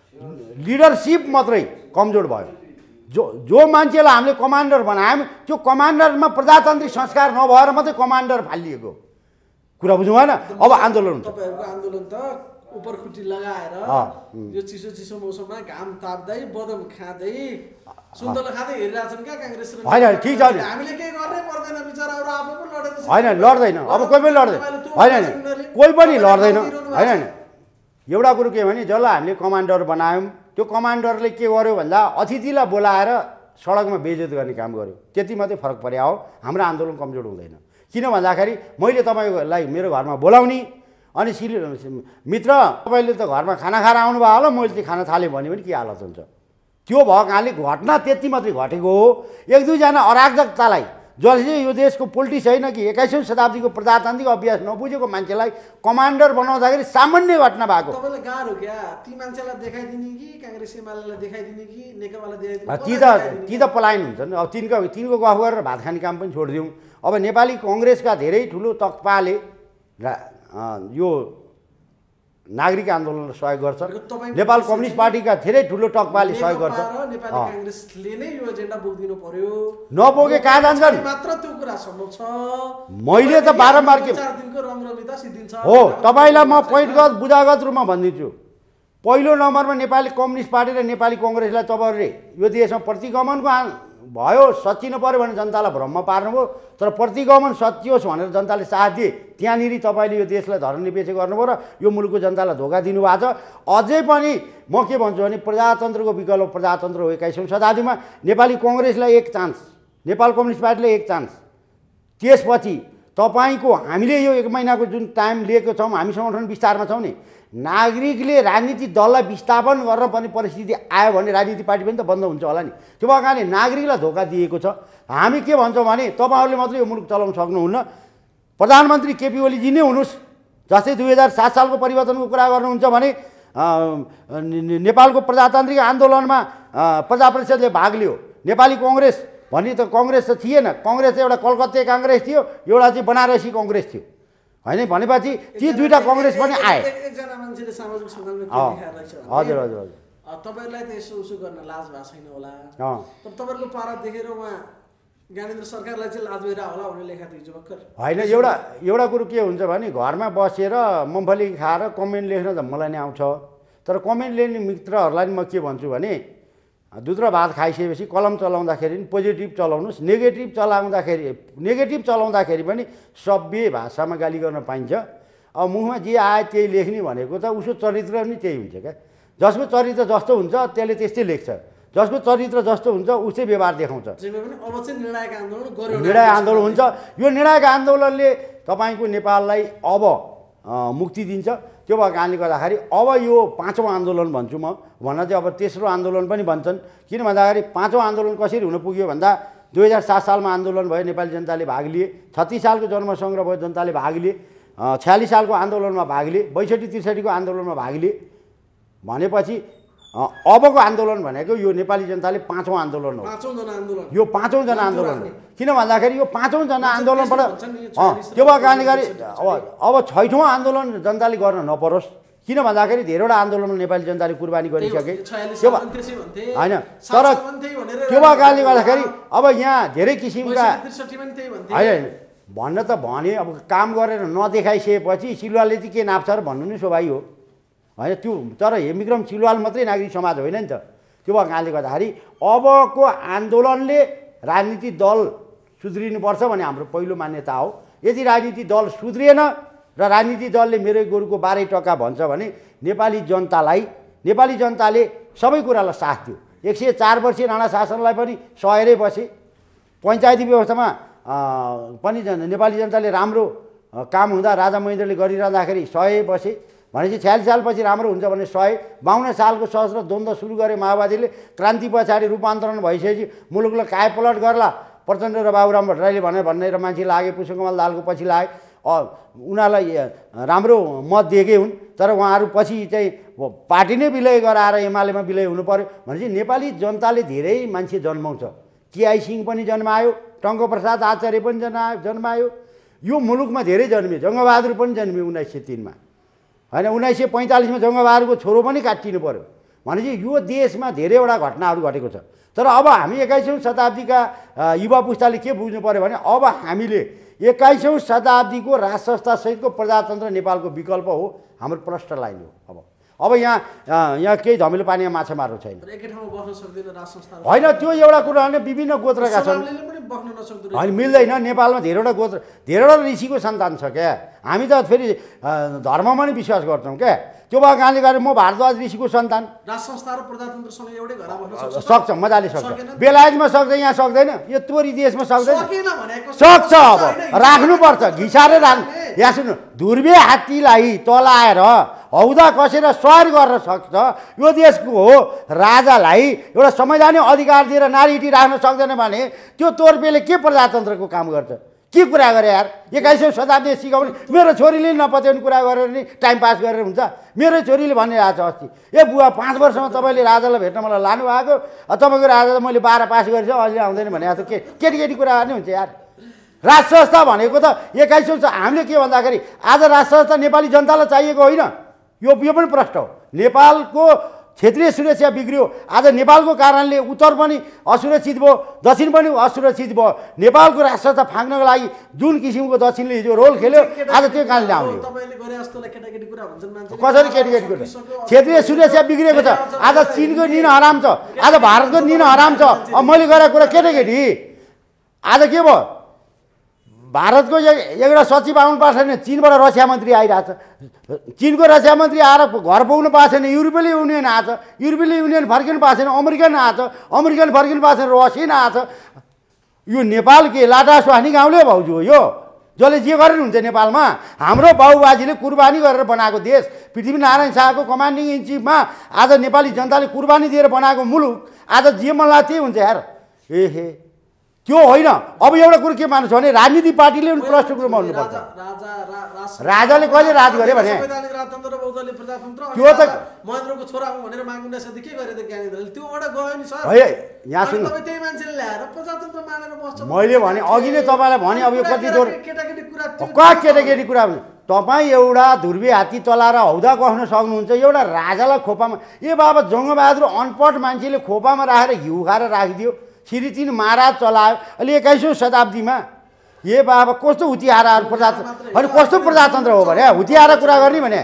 लिडरसिप मात्रै कमजोर भयो। जो मान्छेलाई हामीले कमान्डर बनायौँ त्यो कमान्डरमा प्रजातान्त्रिक संस्कार नभएर मात्रै कमान्डर फालिएको कुरा बुझ्नु भएन। अब आन्दोलन हुन्छ। तपाईँहरूको आन्दोलन त उपरखुट्टी लगाएर यो चिसो मौसममा घाम ताप्दै बदम खाँदै सुन्तला खाँदै हेरिरहेछन् क्या काङ्ग्रेस। होइन ठिक छ नि, हामीले केही गर्नै पर्दैन, बिचराहरू आफै पनि लडेको छ। होइन लड्दैन, अब कोही पनि लड्दैन। होइन कोही पनि लड्दैन। होइन एउटा कुरो के भने जसलाई हामीले कमान्डर बनायौँ त्यो कमान्डरले के गर्यो भन्दा अतिथिलाई बोलाएर सडकमा बेइज्जत गर्ने काम गर्यो। त्यति मात्रै फरक पर्या हो। हाम्रो आन्दोलन कमजोर हुँदैन। किन भन्दाखेरि मैले तपाईँलाई मेरो घरमा बोलाउने अनि मित्र तपाईँले त घरमा खाना खाएर आउनुभयो होला, मैले चाहिँ खाना थालेँ भने पनि के हालत हुन्छ। त्यो भएको कारणले घटना त्यति मात्रै घटेको हो। 1-2 जना अराजकतालाई जसले यो देशको पोलिटिक्स होइन कि 21औं शताब्दीको प्रजातान्त्रिक अभ्यास नबुझेको मान्छेलाई कमान्डर बनाउँदाखेरि सामान्य घटना भएको। तपाईँलाई गाह्रो क्या ती मान्छेलाई देखाइदिने कि काङ्ग्रेस एमालेलाई देखाइदिने कि नेकपालाई देखाइदिने? ती त पलायन हुन्छन्। अब तिनको गफ गरेर भात खाने काम पनि छोडिदिउँ। अब नेपाली कङ्ग्रेसका धेरै ठुलो तक्पाले यो नागरिक आन्दोलनलाई सहयोग गर्छ। नेपाल कम्युनिस्ट पार्टीका धेरै ठुलो टकपाले सहयोग गर्छ। नेपाली काङ्ग्रेसले नै यो एजेन्डा बोक्दिनु पर्यो। नबोके कहाँ जान्छन्? मात्र त्यो कुरा सम्भव छ। मैले त बारम्बार के 4 दिनको रमरमिता सिद्धिन्छ हो। तपाईँलाई म पोइन्टगत बुझागत रूपमा भनिदिन्छु। पहिलो नम्बरमा नेपाली कम्युनिस्ट पार्टी र नेपाली कङ्ग्रेसलाई तपाईँहरूले यो देशमा प्रतिगमनको भयो सच्चिनु पऱ्यो भने जनतालाई भ्रममा पार्नुभयो। तर प्रतिगमन सच्चियोस् भनेर जनताले साथ दिए, त्यहाँनिर तपाईँले यो देशलाई धर्मनिरपेक्ष गर्नुभयो र यो मुलुकको जनतालाई धोका दिनुभएको छ। अझै पनि म के भन्छु भने प्रजातन्त्रको विकल्प प्रजातन्त्र हो 21औं शताब्दीमा। नेपाली कङ्ग्रेसलाई एक चान्स, नेपाल कम्युनिस्ट पार्टीलाई एक चान्स। त्यसपछि तपाईँको हामीले यो 1 महिनाको जुन टाइम लिएको छौँ, हामी सङ्गठन विस्तारमा छौँ नि, नागरिकले राजनीतिक दललाई विस्थापन गर्न पर्ने परिस्थिति आयो भने राजनीतिक पार्टी पनि त बन्द हुन्छ होला नि। त्यो भएको कारणले नागरिकलाई धोका दिएको छ। हामी के भन्छौँ भने तपाईँहरूले मात्रै यो मुलुक चलाउन सक्नुहुन्न, प्रधानमन्त्री केपी ओलीजी नै हुनुहोस्। जस्तै 2007 सालको परिवर्तनको कुरा गर्नुहुन्छ भने नेपालको प्रजातान्त्रिक आन्दोलनमा प्रजा परिषदले भाग लियो। नेपाली कङ्ग्रेस भन्ने त कङ्ग्रेस त थिएन। कङ्ग्रेस त एउटा कलकत्ते काङ्ग्रेस थियो, एउटा चाहिँ बनारसी कङ्ग्रेस थियो। होइन भनेपछि ती दुईटा कङ्ग्रेस पनि आए। एकजना मान्छेले सामाजिक सञ्जालमा के लेखेर रहेछ? हजुर हजुर हजुर। तपाईँहरूलाई त यसो उसो गर्न लाज भएको छैन होला, तर तपाईँहरूको पारा देखेर उहाँ ज्ञानेन्द्र सरकारलाई चाहिँ लाज भइरहेको होला भनेर लेखा थियो भर्खर। होइन एउटा कुरो के हुन्छ भने घरमा बसेर मुम्फली खाएर कमेन्ट लेख्न त मलाई नै आउँछ। तर कमेन्ट लेख्ने मित्रहरूलाई म के भन्छु भने दुध र भात खाइसकेपछि कलम चलाउँदाखेरि पनि पोजिटिभ चलाउनुहोस्, नेगेटिभ चलाउँदाखेरि पनि सभ्य भाषामा गाली गर्न पाइन्छ। अब मुखमा जे आयो त्यही लेख्ने भनेको त उसको चरित्र पनि त्यही हुन्छ क्या। जसको चरित्र जस्तो हुन्छ त्यसले त्यस्तै लेख्छ, जसको चरित्र जस्तो हुन्छ उस्तै व्यवहार देखाउँछ। निर्णायक आन्दोलन हुन्छ। यो निर्णायक आन्दोलनले तपाईँको नेपाललाई अब मुक्ति दिन्छ। त्यो भएको कारणले गर्दाखेरि अब यो 5औं आन्दोलन भन्छु म, भन्न चाहिँ अब तेस्रो आन्दोलन पनि भन्छन्। किन भन्दाखेरि 5औं आन्दोलन कसरी हुन पुग्यो भन्दा 2007 सालमा आन्दोलन भयो, नेपाली जनताले भाग लिए। 36 सालको जनमत सङ्ग्रह भयो, जनताले भाग लिए। 46 सालको आन्दोलनमा भाग लिए, 62-63 को आन्दोलनमा भाग लिए भनेपछि अबको आन्दोलन भनेको यो नेपाली जनताले 5औं आन्दोलन हो। 5जना आन्दोलन, यो 5औं जना आन्दोलन हो। किन भन्दाखेरि यो 5औं जना आन्दोलनबाट त्यो भएको कारणले गरी अब 6औं आन्दोलन जनताले गर्न नपरोस्। किन भन्दाखेरि धेरैवटा आन्दोलनमा नेपाली जनताले कुर्बानी गरिसके त्यो होइन, तर त्यो भएको कारणले गर्दाखेरि अब यहाँ धेरै किसिमका होइन भन्न त भने अब काम गरेर नदेखाइसकेपछि सिलवालले चाहिँ के नाप्छ र भन्नु नै स्वाभाविक हो होइन। त्यो तर हेमविक्रम सिलवाल मात्रै नागरिक समाज होइन नि त। त्यो भएको कारणले गर्दाखेरि अबको आन्दोलनले राजनीतिक दल सुध्रिनुपर्छ भन्ने हाम्रो पहिलो मान्यता हो। यदि राजनीतिक दल सुध्रिएन र राजनीतिक दलले मेरो गोरुको 12 टका भन्छ भने नेपाली जनताले सबै कुरालाई साथ दियो। 104 वर्षीय राणा शासनलाई पनि सहेरै बसे। पञ्चायती व्यवस्थामा पनि नेपाली जनताले राम्रो काम हुँदा राजा महेन्द्रले गरिरहँदाखेरि सहे बसे भनेपछि 46 सालपछि राम्रो हुन्छ भने सहे। 52 सालको सशस्त्र द्वन्द्व सुरु गरे माओवादीले, क्रान्ति पछाडि रूपान्तरण भइसकेपछि मुलुकलाई कायपलट गर्ला प्रचण्ड र बाबुराम भट्टराईले भनेर मान्छे लागे, पुष्पकमल दाहालको पछि लागे। उनीहरूलाई राम्रो मत दिएकै हुन्, तर उहाँहरू पछि चाहिँ पार्टी नै विलय गराएर एमालेमा विलय हुनु पर्यो भनेपछि नेपाली जनताले धेरै मान्छे जन्माउँछ। केआई सिंह पनि जन्मायो, टङ्कप्रसाद आचार्य पनि जन्मायो, यो मुलुकमा धेरै जन्मियो। जङ्गबहादुर पनि जन्मियो 1903 मा होइन। 1945 मा जङ्गबहादुरको छोरो पनि काटिनु पर्यो भनेपछि यो देशमा धेरैवटा घटनाहरू घटेको छ। तर अब हामी 21औं शताब्दीका युवा पुस्ताले के बुझ्नु पर्यो भने अब हामीले 21औं शताब्दीको राज संस्थासहितको प्रजातन्त्र नेपालको विकल्प हो, हाम्रो प्रष्ट लाइन हो। अब यहाँ केही धमिलो पानीमा माछा मार्नु छैन होइन। त्यो एउटा कुरा होइन, विभिन्न गोत्रका छन् होइन, मिल्दैन। नेपालमा धेरैवटा ऋषिको सन्तान छ क्या। हामी त फेरि धर्ममा नि विश्वास गर्छौँ क्या। त्यो भएको कारणले गर्दा म भारद्वाज ऋषिको सन्तान। सक्छ, मजाले सक्छ। बेलायतमा सक्छ, यहाँ सक्दैन। यो तोरी देशमा सक्दैन। सक्छ, अब राख्नुपर्छ, घिसारे राख्नु। यहाँ सुन्नु, ध्रुवे हात्तीलाई तलाएर हौदा कसेर सवार गर्न सक्छ यो देशको हो राजालाई एउटा संवैधानिक अधिकार दिएर नारीटी राख्न सक्दैन भने त्यो तोर्पेले के प्रजातन्त्रको काम गर्छ? के कुरा गरे यार? 21औं शताब्दी सिकाउने मेरो छोरीले नपत्याउने कुरा गरेर नि टाइम पास गरेर हुन्छ? मेरो छोरीले भनिरहेको छ अस्ति, ए बुवा 5 वर्षमा तपाईँले राजालाई भेट्न मलाई लानुभएको, तपाईँको राजा त मैले 12 पास गरेछ अहिले आउँदैन भने त केटी कुरा नै हुन्छ यार। राज संस्था भनेको त 21औं हामीले के भन्दाखेरि आज राज संस्था नेपाली जनतालाई चाहिएको होइन। यो पनि प्रश्न हो। नेपालको क्षेत्रीय सुरक्षा बिग्रियो। आज नेपालको कारणले उत्तर पनि असुरक्षित भयो, दक्षिण पनि असुरक्षित भयो। नेपालको राज संस्था फाँक्नको लागि जुन किसिमको दक्षिणले हिजो रोल खेल्यो आज त्यो कारणले आउने। कसरी केटीकेटी कुरा? क्षेत्रीय सुरक्षा बिग्रिएको छ। आज चीनको निन हराम छ, आज भारतको निन हराम छ। अब मैले गरेको कुरा केटाकेटी आज के भयो? भारतको एउटा सचिव आउनु पाएको छैन, चीनबाट रक्षा मन्त्री आइरहेछ। चीनको रक्षा मन्त्री आएर घर पुग्नु पाएको छैन, युरोपियन युनियन आएछ, युरोपियन युनियन फर्किनु पाएको छैन, अमेरिकन आएछ, अमेरिकन फर्किनु पाएको छैन, रसियन आएछ। यो नेपाल के लाटा सुहानी गाउँले भाउजू हो यो, जसले जे गरेर हुन्छ नेपालमा। हाम्रो बाबुबाजीले कुर्बानी गरेर बनाएको देश, पृथ्वीनारायण शाहको कमान्डिङ इन चिफमा आज नेपाली जनताले कुर्बानी दिएर बनाएको मुलुक आज जे मलाई त्यही हुन्छ यार। एहे त्यो होइन। अब एउटा कुरो के मान्नु छ भने राजनीतिक पार्टीले पनि प्रश्न कुरो मान्नुपर्छ। राजाले कहिले राज गरे भने त्यो त महेन्द्रको छोरा हो भनेर माग्नु सधैँ के गरे त ज्ञानेन्द्रले? त्योबाट गयो नि सर। है यहाँ सुन्नु, तपाईँ त्यही मान्छेले ल्याएर प्रजातन्त्र मानेर बस्छ। मैले भने अघि नै तपाईँलाई भने अब यो कति दोर केटाकेटी कुरा तपाईँ एउटा ध्रुवे हात्ती तलाएर हौदा कस्न सक्नुहुन्छ? एउटा राजालाई खोपामा, ए बाबा जङ्गबहादुर अनपढ मान्छेले खोपामा राखेर घिउ खाएर राखिदियो, श्रीतिन महाराज चलायो। अहिले 21औं शताब्दीमा ए बाबा कस्तो हुतियाराहरू प्रजातन्त्र अनि कस्तो प्रजातन्त्र हो भने हुतियारा कुरा गर्ने भने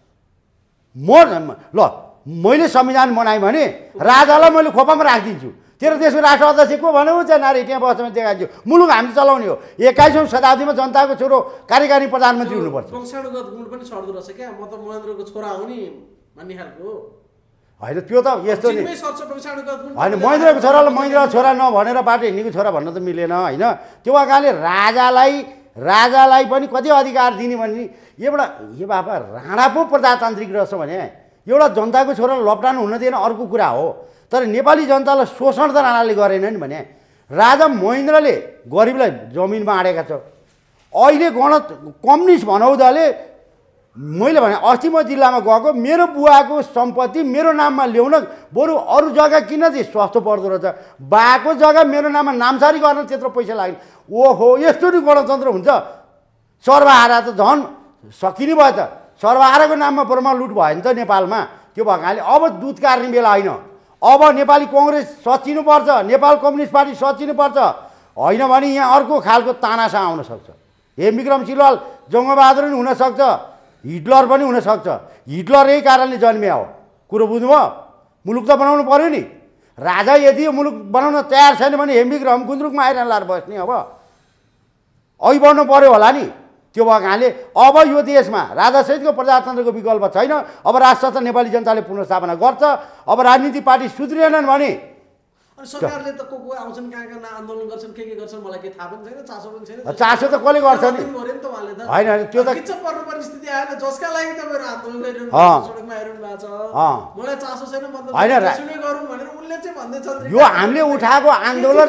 ल मैले संविधान बनाएँ भने राजालाई मैले खोपामा राखिदिन्छु, तेरो देशको राष्ट्र अध्यक्ष को भने हुन्छ नारी त्यहाँ बस्न देखाइदियो, मुलुक हामी चलाउने हो। 21औं शताब्दीमा जनताको छोरो कार्यकारी प्रधानमन्त्री हुनुपर्छ। वंशानुगत गुण पनि सर्दो रहेछ क्या, म त महेन्द्रको छोरा हो नि भन्ने खालको होइन। त्यो त यस्तो नि होइन, महेन्द्रको छोरालाई महेन्द्रको छोरा नभनेर बाटो हिँड्नेको छोरा भन्न त मिलेन होइन। त्यो कारणले राजालाई पनि कति अधिकार दिने भन्ने एउटा यो बाबा राणा पो प्रजातान्त्रिक रहेछ भने एउटा जनताको छोरालाई लपटानु हुन दिएन अर्को कुरा हो। तर नेपाली जनतालाई शोषण त राणाले गरेन नि भने। राजा महेन्द्रले गरिबलाई जमिन बाँडेका छ, अहिले कम्युनिस्ट भनौँदाले मैले भने अस्ति म जिल्लामा गएको मेरो बुवाको सम्पत्ति मेरो नाममा ल्याउन बरु अरू जग्गा किन चाहिँ सस्तो पर्दो रहेछ बाको जग्गा मेरो नाममा नामसारी गर्न त्यत्रो पैसा लाग्यो ओहो यस्तो नि गणतन्त्र हुन्छ सर्वहारा त झन् सकिने भयो त सर्वहाराको नाममा परमा लुट भयो नि त नेपालमा त्यो भएकाले अब दुध कार्ने बेला होइन अब नेपाली कङ्ग्रेस सचिनुपर्छ नेपाल कम्युनिस्ट पार्टी सचिनुपर्छ होइन भने यहाँ अर्को खालको तानासा आउन सक्छ हेमविक्रम सिलवाल जङ्गबहादुर पनि हुनसक्छ हिटलर पनि हुनसक्छ हिटलर यही कारणले जन्मिया हो कुरो बुझ्नुभयो मुलुक त बनाउनु पर्यो नि राजा यदि यो मुलुक बनाउन तयार छैन भने हेमविक्रम गुन्द्रुकमा आइरहन लाएर बस्ने अब अघि बढ्नु पर्यो होला नि त्यो भएकाले अब यो देशमा राजासहितको प्रजातन्त्रको विकल्प छैन अब राष्ट्र नेपाली जनताले पुनर्स्थापना गर्छ अब राजनीति पार्टी सुध्रिएनन् भने अनि सरकारले त को आउँछन् कहाँ आन्दोलन गर्छन् के गर्छन् मलाई के थाहा पनि छैन चासो पनि छैन चासो त कसले गर्छ नि होइन त्यो त किच्छ पर्ने परिस्थिति आएन जसका लागि तपाईहरु आन्दोलन गरिरहनु भएको सडकमा हेर्नु भएको छ मलाई चासो छैन मतलब सुने गरौँ भनेर उनले चाहिँ भन्दै छन् यो हामीले उठाएको आन्दोलन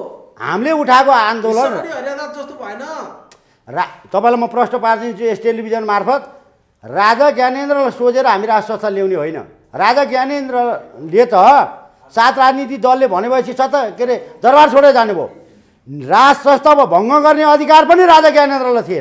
हरियाणा जस्तो भएन तपाईलाई म प्रश्न पार्दिन्छु यस टेलिभिजन मार्फत राजा ज्ञानेन्द्रलाई सोझेर हामी राष्ट्र संस्था ल्याउने होइन राजा ज्ञानेन्द्रले त 7 राजनीति दलले भनेपछि के अरे दरबार छोडेर जाने भयो राज संस्था भङ्ग गर्ने अधिकार पनि राजा ज्ञानेन्द्रलाई थिएन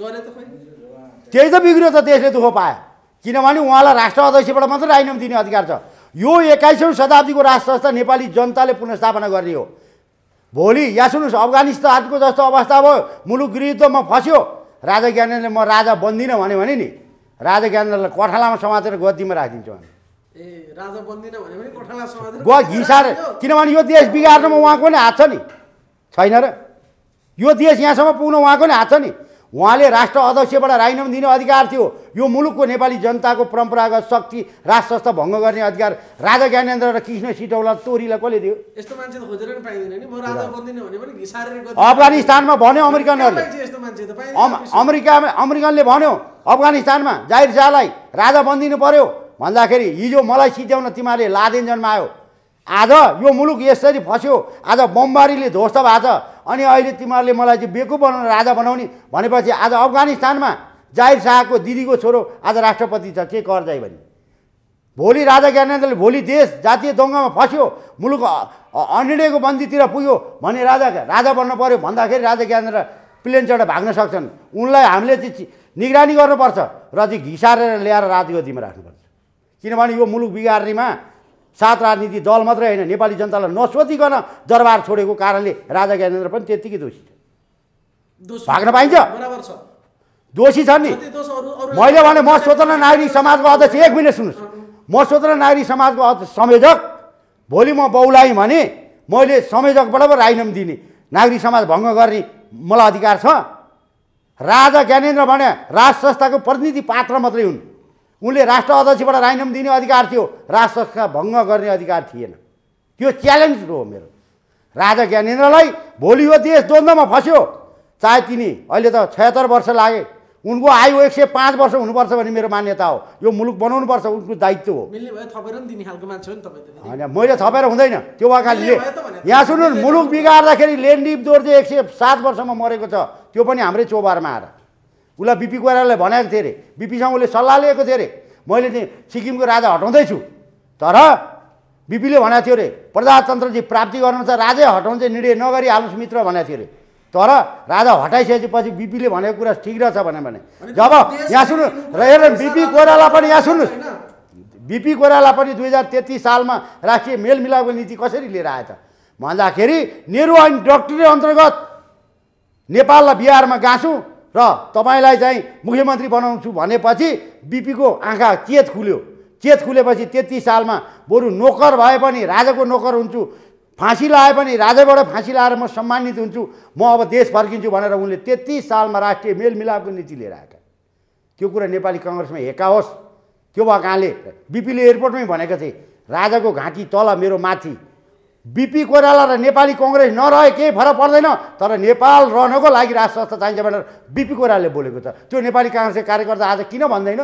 त्यही त बिग्रियो त देशले दुःख पायो किनभने उहाँलाई राष्ट्र अध्यक्षबाट मात्रै राजीनामा दिने अधिकार छ यो 21औं शताब्दीको राष्ट्र संस्था नेपाली जनताले पुनर्स्थापना गर्ने हो भोलि यहाँ सुन्नुहोस् अफगानिस्तानको जस्तो अवस्था भयो मुलुक गृहयुद्धमा फस्यो राजा ज्ञानेन्द्रले म राजा बन्दिनँ भने नि राजा ज्ञानेन्द्रलाई कठालामा समातेर गद्दीमा राखिदिन्छु हामी राजा बन्दिनँ भने पनि कठाला समातेर घिसार किनभने यो देश बिगार्नमा उहाँको नि हात छ नि छैन र यो देश यहाँसम्म पुग्न उहाँको नि हात छ नि उहाँले राष्ट्र अध्यक्षबाट राजीनामा दिने अधिकार थियो यो मुलुकको नेपाली जनताको परम्परागत शक्ति राष्ट्र संस्था भङ्ग गर्ने अधिकार राजा ज्ञानेन्द्र र कृष्ण सिटौला तोरीलाई कसले दियो यस्तो मान्छे त खोजेर नि पाइदैन नि म राजा बन्दिनँ भने पनि घिसारेर अफगानिस्तानमा भन्यो अमेरिकनहरूले अमेरिकनले भन्यो अफगानिस्तानमा जाहिर शाहलाई राजा बन्दिनु पर्यो भन्दाखेरि हिजो मलाई सिध्याउन तिमीहरूले लादेन जन्मायो आज यो मुलुक यसरी फस्यो आज बमबारीले ध्वस्त भएको छ अनि अहिले तिमीहरूले मलाई चाहिँ बेकु बनाउन राजा बनाउने भनेपछि आज अफगानिस्तानमा जाहिर शाहको दिदीको छोरो आज राष्ट्रपति छ के कर जाइ भने भोलि राजा ज्ञानेन्द्रले भोलि देश जातीय दङ्गामा फस्यो मुलुक अनिर्णयको बन्दीतिर पुग्यो भने राजा बन्न पर्यो भन्दाखेरि राजा ज्ञानेन्द्र प्लेन चढेर भाग्न सक्छन् उनलाई हामीले चाहिँ निगरानी गर्नुपर्छ र चाहिँ घिसारेर ल्याएर राजगद्दीमा राख्नुपर्छ किनभने यो मुलुक बिगार्नेमा 7 राजनीति दल मात्रै होइन नेपाली जनतालाई नसोधिकन दरबार छोडेको कारणले राजा ज्ञानेन्द्र पनि त्यत्तिकै दोषी छ भाग्न पाइन्छ दोषी छन् नि मैले भने म स्वतन्त्र नागरिक समाजको अध्यक्ष 1 मिनेट सुन्नुहोस् म स्वतन्त्र नागरिक समाजको संयोजक भोलि म बौलाएँ भने मैले संयोजकबाट पो राजीनामा दिने नागरिक समाज भङ्ग गर्ने मलाई अधिकार छ राजा ज्ञानेन्द्र भने राज संस्थाको प्रतिनिधि पात्र मात्रै हुन् उनले राष्ट्र अध्यक्षबाट राजीनामा दिने अधिकार थियो राज संस्था भङ्ग गर्ने अधिकार थिएन त्यो च्यालेन्ज हो मेरो राजा ज्ञानेन्द्रलाई भोलि यो देश द्वन्द्वमा फस्यो चाहे तिनी अहिले त 76 वर्ष लागे उनको आयु 105 वर्ष हुनुपर्छ भन्ने मेरो मान्यता हो यो मुलुक बनाउनु पर्छ उनको दायित्व हो मिल्ने भयो थपेर नि दिने खालको मान्छे हो नि तपाईँ त हैन मैले थपेर हुँदैन त्यो भएकाले यहाँ सुन्नु मुलुक बिगार्दाखेरि लेन्डिप दोर्जे 107 वर्षमा मरेको छ त्यो पनि हाम्रै चोबारमा आएर उसलाई बिपी कोइरालाले भनेको थिए रे बिपीसँग उसले सल्लाह लिएको थिए रे मैले चाहिँ सिक्किमको राजा हटाउँदैछु तर बिपीले भनेको थियो रे प्रजातन्त्र चाहिँ प्राप्ति गर्नु छ राजै हटाउनु चाहिँ निर्णय नगरी हाल्नुहोस् मित्र भनेको थियो रे तर राजा हटाइसकेपछि बिपीले भनेको कुरा ठिक रहेछ भने जब यहाँ सुन्नु र बिपी कोइराला पनि यहाँ सुन्नुहोस् बिपी कोइराला पनि 2033 सालमा राष्ट्रिय मेलमिलापको नीति कसरी लिएर आएछ भन्दाखेरि नेहरू ऐन डक्ट्रिन अन्तर्गत नेपाललाई बिहारमा गाँसौँ र तपाईलाई चाहिँ मुख्यमन्त्री बनाउँछु भनेपछि बिपीको आँखा चेत खुलेपछि 33 सालमा बरु नोकर भए पनि राजाको नोकर हुन्छु फाँसी लाए पनि राजाबाट फाँसी लाएर म सम्मानित हुन्छु म अब देश फर्किन्छु भनेर उनले 33 सालमा राष्ट्रिय मेलमिलापको नीति लिएर आएका त्यो कुरा नेपाली काङ्ग्रेसमा हेकाओस् त्यो भएकाले बिपीले एयरपोर्टमै भनेको थिए राजाको घाँटी तल मेरो माथि बिपी कोइराला र नेपाली काङ्ग्रेस नरहे केही फरक पर्दैन तर नेपाल रहनको लागि राष्ट्र संस्था चाहिन्छ भनेर बिपी कोइरालाले बोलेको छ त्यो नेपाली काङ्ग्रेसको कार्यकर्ता आज किन भन्दैन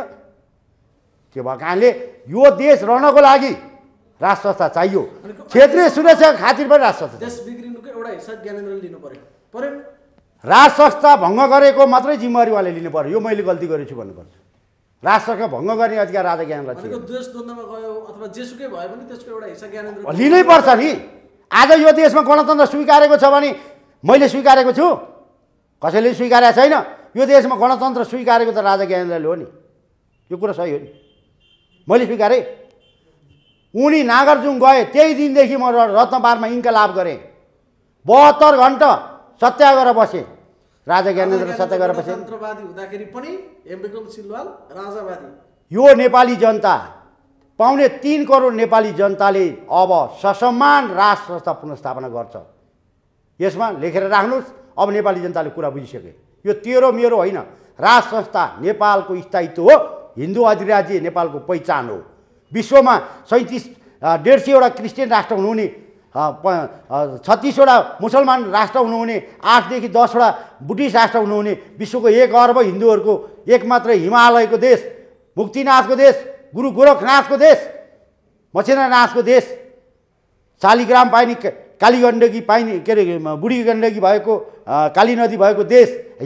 त्यो भएकाले यो देश रहनको लागि राष्ट्र संस्था चाहियो क्षेत्रीय सुरक्षा खातिर पनि राष्ट्र संस्था देश बिग्रिनुको एउटा हिस्सा ज्ञानेन्द्रले लिनु पर्यो राज संस्था भङ्ग गरेको मात्रै जिम्मेवारी उहाँले लिनु पर्यो। यो मैले गल्ती गरेछु भन्नुपर्छ। राज संस्था भङ्ग गर्ने अधिकार राजा ज्ञानेन्द्रलाई थियो। देश द्वन्द्वमा गयो अथवा जेसुकै भए पनि त्यसको एउटा हिस्सा ज्ञानेन्द्र लिनै पर्छ नि। आज यो देशमा गणतन्त्र स्वीकारेको छ भने मैले स्वीकारेको छु, कसैले स्वीकारेको छैन। यो देशमा गणतन्त्र स्वीकारेको त राजा ज्ञानेन्द्रले हो नि। यो कुरा सही हो नि, मैले स्वीकारेँ। उनी नागार्जुन गए त्यही दिनदेखि म रत्नपारमा इन्कलाब गरेँ। 72 घण्टा सत्याग्रह बसेँ। राजा ज्ञानेन्द्र सत्याग्रह बसे। गणतन्त्रवादी हुँदाखेरि पनि हेमविक्रम सिलवाल राजावादी। यो नेपाली जनता 3.25 करोड नेपाली जनताले अब ससम्मान राज संस्था पुनर्स्थापना गर्छ। यसमा लेखेर राख्नुहोस्। अब नेपाली जनताले कुरा बुझिसके। यो तेरो मेरो होइन, राज संस्था नेपालको स्थायित्व हो। हिन्दू अधिराज्य नेपालको पहिचान हो। विश्वमा 150वटा क्रिस्चियन राष्ट्र हुनुहुने, 36वटा मुसलमान राष्ट्र हुनुहुने, 8 देखि 10वटा बुद्धिस्ट राष्ट्र हुनुहुने, विश्वको 1 अर्ब हिन्दूहरूको एकमात्र हिमालयको देश, मुक्तिनाथको देश, गुरु गोरखनाथको देश, मछेन्द्रनाथको देश, शालिग्राम पाइने काली गण्डकी पाइने के अरे बुढी गण्डकी भएको काली नदी भएको देश,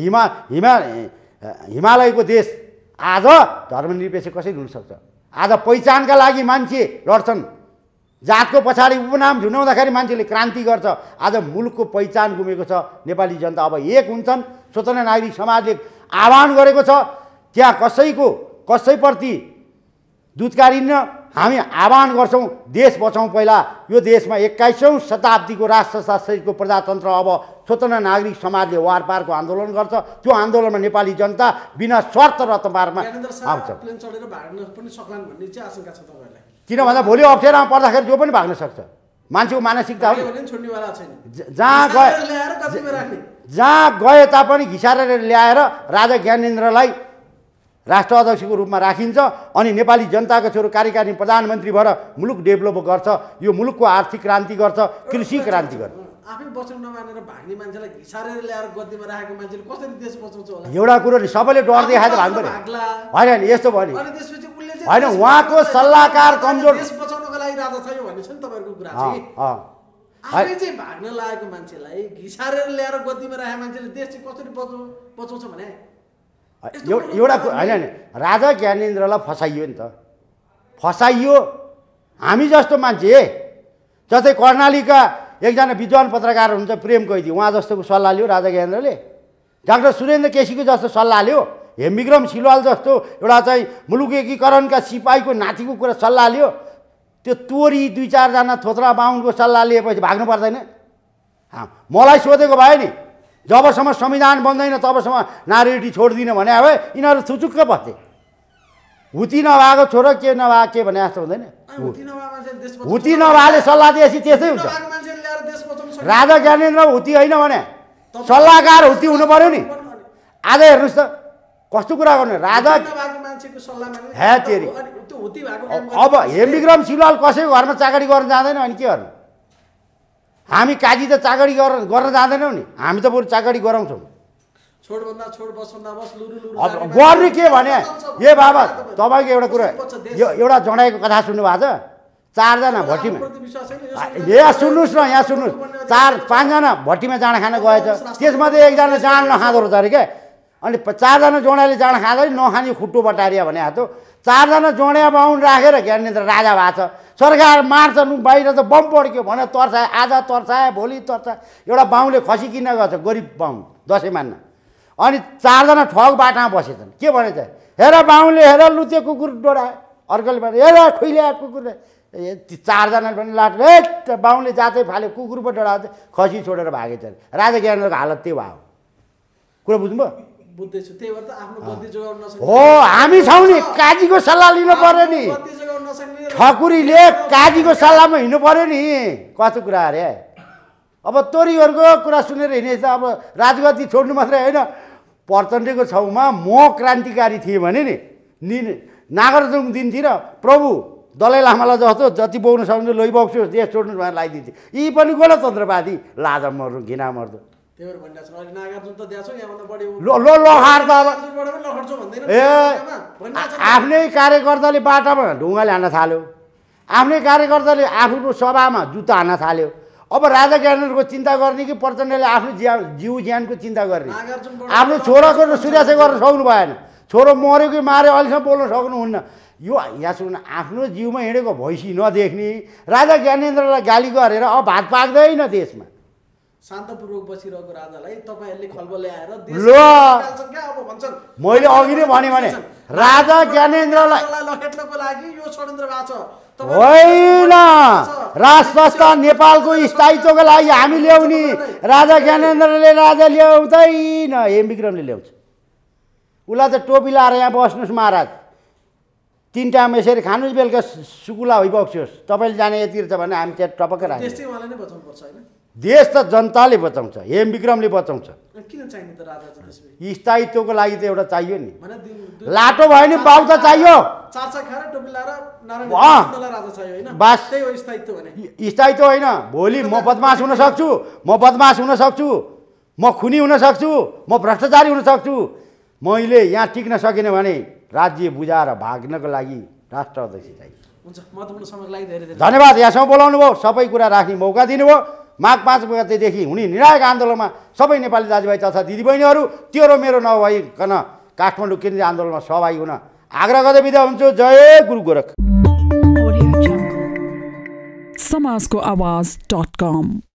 हिमालयको देश आज धर्मनिरपेक्ष कसरी हुन सक्छ? आज पहिचानका लागि मान्छे लड्छन्। जातको पछाडि उपनाम झुन्डाउँदाखेरि मान्छेले क्रान्ति गर्छ। आज मुलुकको पहिचान गुमेको छ। नेपाली जनता अब एक हुन्छन्। स्वतन्त्र नागरिक समाजले आह्वान गरेको छ। त्यहाँ कसैप्रति दुत्कारिन्न। हामी आह्वान गर्छौँ, देश बचाउँ। पहिला यो देशमा 21औं शताब्दीको राष्ट्रशास्त्रको प्रजातन्त्र अब स्वतन्त्र नागरिक समाजले वारपारको आन्दोलन गर्छ। त्यो आन्दोलनमा नेपाली जनता बिना शर्त रत्नपारमा आउँछ। किन भन्दा भोलि अप्ठ्यारोमा पर्दाखेरि जो पनि भाग्न सक्छ। मान्छेको मानसिकता हो। जहाँ गए तापनि घिसारेर ल्याएर राजा ज्ञानेन्द्रलाई राष्ट्र अध्यक्षको रूपमा राखिन्छ। अनि नेपाली जनताको छोरो कार्यकारी प्रधानमन्त्री भएर मुलुक डेभलप गर्छ। यो मुलुकको आर्थिक क्रान्ति गर्छ, कृषि क्रान्ति गर्छ। आफै बचाउन नमानेर भाग्ने मान्छेलाई घिसारेर ल्याएर गद्दीमा राखेको मान्छेले कसरी देश बचाउँछ होला? एउटा कुरो नि, सबैले डर देखाएर भाग्नु पर्यो होइन नि? यस्तो भयो नि होइन, उहाँको सल्लाहकार कमजोर। देश बचाउनको लागि राजा थियो भन्ने छ नि तपाईँहरूको कुरा चाहिँ। आफै चाहिँ भाग्न लागेको मान्छेलाई घिसारेर ल्याएर गद्दीमा राखेको मान्छेले देश चाहिँ कसरी बचाउँछ भने एउटा होइन नि, राजा ज्ञानेन्द्रलाई फसाइयो नि त। फसाइयो। हामी जस्तो मान्छे, जस्तै कर्णालीका एकजना विद्वान पत्रकार हुनुहुन्छ प्रेम कैदी, उहाँ जस्तोको सल्लाह लियो राजा ज्ञानेन्द्रले। डाक्टर सुरेन्द्र केसीको जस्तो सल्लाह लियो। हेमविक्रम सिलवाल जस्तो एउटा चाहिँ मुलुक एकीकरणका सिपाहीको नातिको कुरा सल्लाह लियो। त्यो तोरी 2-4 जना थोत्रा बाहुनको सल्लाह लिएपछि भाग्नु पर्दैन? मलाई सोधेको भए नि, जबसम्म संविधान बन्दैन तबसम्म नारीटी छोड्दिनँ भने अब यिनीहरू थुचुक्क बस्थे। हुती नभएको छोरो के नभएको के भने जस्तो हुँदैन। हुती नभएले सल्लाह दिएपछि त्यस्तै हुन्छ। राजा ज्ञानेन्द्र हुती होइन भने सल्लाहकार हुती हुनु पर्यो नि। आज हेर्नुहोस् त कस्तो कुरा गर्ने राजा हे तेरी। अब हेमविक्रम सिलवाल कसैको घरमा चाकरी गर्न जाँदैन अनि के गर्नु? हामी काजी त चाकरी गर्न जाँदैनौँ नि, हामी त बरु चाकरी गराउँछौँ। अब गर्ने के भने ए बाबा तपाईँको एउटा कुरा, एउटा जडाइको कथा सुन्नु भएको छ? 4 जना भट्टीमा, यहाँ सुन्नुहोस् न, यहाँ सुन्नुहोस्, 4-5 जना भट्टीमा जाँडा खान गएछ। त्यसमध्ये एकजना जाँड नखाँदो रहेछ अरे क्या। अनि 4 जना जोडाले जाँड खाँदै नखाने खुट्टो बटारिया भने हातो। 4 जना जोडिया बाहुन राखेर ज्ञानेन्द्र राजा भएको छ। सरकार मार्छ, बाहिर त बम पड्क्यो भने तर्साए, आज तर्साए, भोलि तर्साए। एउटा बाहुले खसी किन्न गएछ, गरिब बाहुन, दसैँ मान्न। अनि 4 जना ठग बाटामा बसेछन्। के भनेछ? हेर बाहुनले हेर लुते कुकुर डोराए। अर्कोले भने हेर खुइल्या कुकुर। 4 जनाले पनि लाट बाहुनले जातै फाल्यो, कुकुर पो डोराए, खसी छोडेर भागेछन्। राजा ज्ञानेन्द्रको हालत त्यो भयो। कुरा बुझ्नुभयो? हो, हामी छौँ नि, काजीको सल्लाह लिनु पर्यो नि। ठकुरीले काजीको सल्लाहमा हिँड्नु पर्यो नि। कस्तो कुरा अरे? अब तोरीहरूको कुरा सुनेर हिँडेछ। अब राजगद्दी छोड्नु मात्रै होइन, प्रचण्डको छेउमा म क्रान्तिकारी थिएँ भने नि नागरजुङ दिनतिर प्रभु दलाई लामालाई जस्तो जति बोक्नु सक्नु लोइ बोक्छु, देश छोड्नु भनेर लगाइदिन्थे। यी पनि गणतन्त्रवादी लाजा मर्नु घिना मर्दो। आफ्नै कार्यकर्ताले बाटामा ढुङ्गाले हान्न थाल्यो। आफ्नै कार्यकर्ताले आफ्नो सभामा जुत्ता हान्न थाल्यो। अब राजा ज्ञानेन्द्रको चिन्ता गर्ने कि प्रचण्डले आफ्नो जीव ज्यानको चिन्ता गर्ने? नागार्जुन आफ्नो छोराको सूर्यासे गर्न सक्नु भएन। छोरो मऱ्यो कि माऱ्यो अहिलेसम्म बोल्न सक्नुहुन्न। यो यहाँ सुन्नु, आफ्नो जिउमा हिँडेको भैँसी नदेख्ने राजा ज्ञानेन्द्रलाई गाली गरेर अब भात पाक्दैन देशमा। शान्तपूर्वक बसिरहेको राजालाई तपाईँहरूले खलबल ल्याएर ल मैले अघि नै भने राजा ज्ञानेन्द्रलाई लखेट्नको लागि यो षड्यन्त्र भएको छ होइन। राज संस्था नेपालको स्थायित्वको लागि हामी ल्याउने, राजा ज्ञानेन्द्रले राजा ल्याउँदैन, हेम विक्रमले ल्याउँछ। उसलाई त टोपी लाएर यहाँ बस्नुहोस् महाराज, 3 टाइम यसरी खानुहोस्, बेलुका सुकुला भइबक्सियोस्, तपाईँले जाने यति छ भने हामी त्यहाँ टपक्क राख्छौँ। देश त जनताले बचाउँछ, हेम विक्रमले बचाउँछ। किन चाहिने त राजा चाहिँ त्यसमै? स्थायित्वको लागि त एउटा चाहियो नि, लाटो भयो नि बाउ त चाहियो। चाचा खाएर टोपी लाएर नारायण राजा चाहियो हैन? बस त्यही हो स्थायित्व भने। स्थायित्व होइन, भोलि म बदमास हुन सक्छु, म खुनी हुन सक्छु, म भ्रष्टाचारी हुन सक्छु। मैले यहाँ टिक्न सकिनँ भने राज्य बुझाएर भाग्नको लागि राष्ट्र अध्यक्ष चाहियो। हुन्छ, महत्त्वपूर्ण समयको लागि धेरै धेरै धन्यवाद। यहाँसम्म बोलाउनु भयो, सबै कुरा राख्ने मौका दिनुभयो। माघ 5 गतेदेखि हुने निर्णायक आन्दोलनमा सबै नेपाली दाजुभाइ तथा दिदीबहिनीहरू तेरो मेरो नभइकन काठमाडौँ केन्द्रीय आन्दोलनमा सहभागी हुन आग्रह गर्दै बिदा हुन्छु। जय गुरु गोरख। समाजको आवाज.com